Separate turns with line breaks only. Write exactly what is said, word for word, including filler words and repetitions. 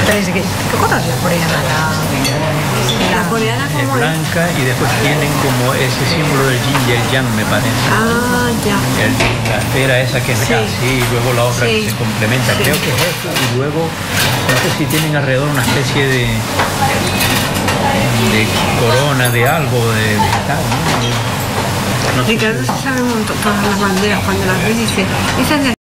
Parece que... ¿Qué color le ponían a la... La coreana
Es
como
blanca y después tienen como ese símbolo del yin y el yang, me parece.
Ah, ya.
El, la esfera esa que es
Sí.
así y luego la otra
Sí.
que se complementa.
Sí.
Creo que es eso. Y luego, no sé si tienen alrededor una especie de, de corona, de algo, de vegetal, ¿no? No sé
Ricardo
si-
se sabe un montón todas las banderas cuando las ves dice, esa es la